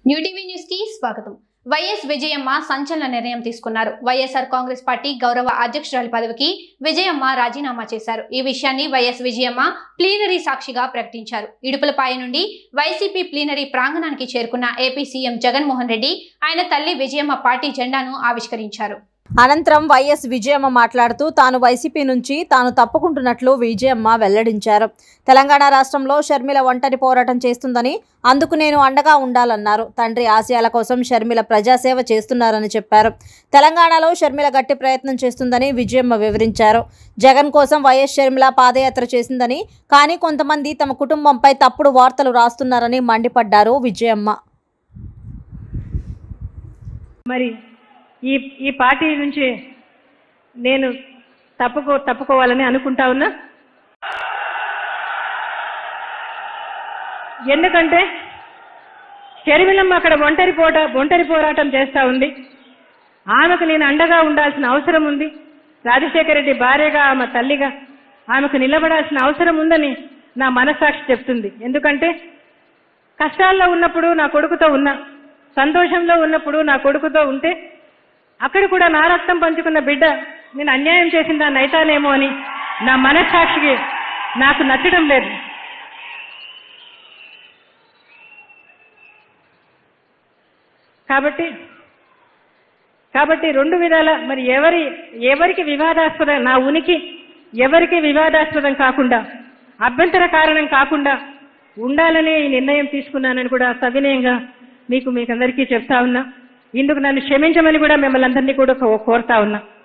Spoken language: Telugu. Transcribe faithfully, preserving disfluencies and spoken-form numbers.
న్యూ టీవీ న్యూస్ కి స్వాగతం. వైఎస్ విజయమ్మ సంచలన నిర్ణయం తీసుకున్నారు. వైఎస్ఆర్ కాంగ్రెస్ పార్టీ గౌరవ అధ్యక్షురాలి పదవికి విజయమ్మ రాజీనామా చేశారు. ఈ విషయాన్ని వైఎస్ విజయమ్మ ప్లీనరీ సాక్షిగా ప్రకటించారు. ఇడుపులపాయ నుండి వైసీపీ ప్లీనరీ ప్రాంగణానికి చేరుకున్న ఏపీ సీఎం జగన్మోహన్ రెడ్డి ఆయన తల్లి విజయమ్మ పార్టీ జెండాను ఆవిష్కరించారు. అనంతరం వైఎస్ విజయమ్మ మాట్లాడుతూ తాను వైసీపీ నుంచి తాను తప్పుకుంటున్నట్లు విజయమ్మ వెల్లడించారు. తెలంగాణ రాష్ట్రంలో షర్మిల ఒంటరి పోరాటం చేస్తుందని, అందుకు నేను అండగా ఉండాలన్నారు. తండ్రి ఆశయాల కోసం షర్మిల ప్రజాసేవ చేస్తున్నారని చెప్పారు. తెలంగాణలో షర్మిల గట్టి ప్రయత్నం చేస్తుందని విజయమ్మ వివరించారు. జగన్ కోసం వైఎస్ షర్మిల పాదయాత్ర చేసిందని, కానీ కొంతమంది తమ కుటుంబంపై తప్పుడు వార్తలు రాస్తున్నారని మండిపడ్డారు విజయమ్మ. మరి ఈ ఈ పార్టీ నుంచి నేను తప్పుకో తప్పుకోవాలని అనుకుంటా ఉన్నా. ఎందుకంటే షర్మిలమ్మ అక్కడ ఒంటరి పోట ఒంటరి పోరాటం చేస్తూ ఉంది. ఆమెకు నేను అండగా ఉండాల్సిన అవసరం ఉంది. రాజశేఖర రెడ్డి భార్యగా, ఆమె తల్లిగా ఆమెకు నిలబడాల్సిన అవసరం ఉందని నా మనస్సాక్షి చెప్తుంది. ఎందుకంటే కష్టాల్లో ఉన్నప్పుడు నా కొడుకుతో ఉన్నా, సంతోషంలో ఉన్నప్పుడు నా కొడుకుతో ఉంటే అక్కడ కూడా నా రక్తం పంచుకున్న బిడ్డ నేను అన్యాయం చేసిన దాన్ని అయితానేమో అని నా మనస్సాక్షికి నాకు నచ్చడం లేదు. కాబట్టి కాబట్టి రెండు విధాల మరి ఎవరి ఎవరికి వివాదాస్పదం, నా ఉనికి ఎవరికి వివాదాస్పదం కాకుండా, అభ్యంతర కారణం కాకుండా ఉండాలనే ఈ నిర్ణయం తీసుకున్నానని కూడా సవినయంగా మీకు మీకందరికీ చెప్తా ఉన్నా. ఇందుకు నన్ను క్షమించమని కూడా మిమ్మల్ని అందరినీ కూడా కోరుతా ఉన్నా.